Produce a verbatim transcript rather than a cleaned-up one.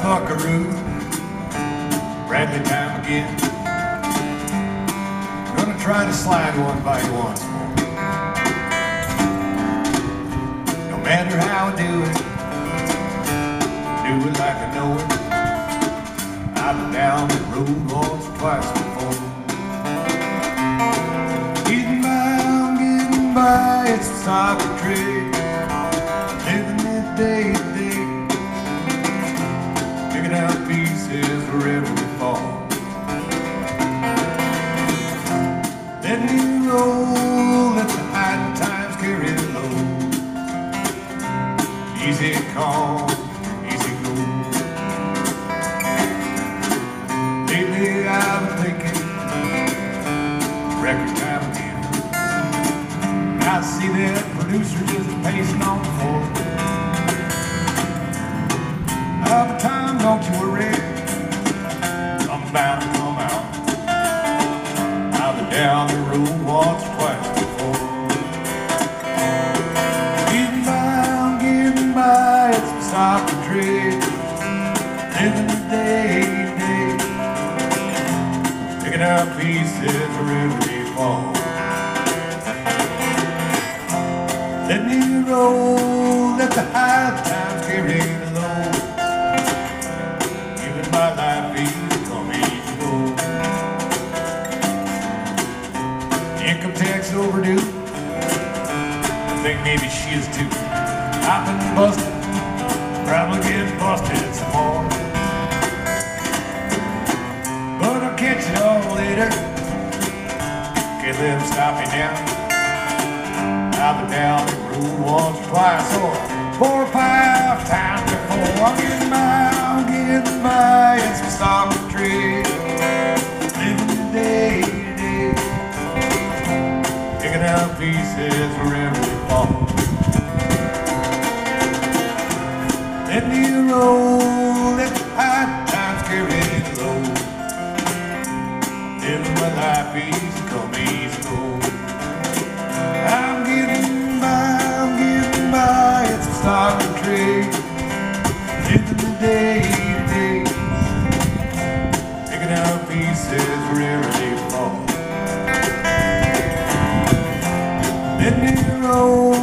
buckaroo, Bradley time again. Gonna try to slide one by you once more. No matter how I do it, do it like I know it. I've been down the road once or twice before. Getting by, I'm getting by, it's a soccer trick. Living it day to day, picking out pieces wherever we fall. Let me roll, let the high times carry the low. Easy come, easy go. Lately I've been thinking, record time again. I see that producer just pacing on the floor. Half the time, don't you worry, I'm bound to come out. I've been down the road once or twice before. Getting by, I'm getting by, it's a soccer trick. Living the day to day, picking up pieces wherever they fall. Let me roll, let the high times carry the low. Giving my life easy, come easy go. Income tax overdue, I think maybe she is too. I've been busted, probably get busted some more. But I'll catch it all later, can't let them stop me now. I've been down the road once or twice or four or five times before. I'm getting by, I'm getting by, it's a soccer trick. Living the day to day, picking out pieces wherever we fall. Let me roll, let the high times carry the low. Living my life easy, come easy go. I'm getting by, I'm getting by, it's a soccer trick. Living the day to day, picking out pieces wherever they fall. Let me roll.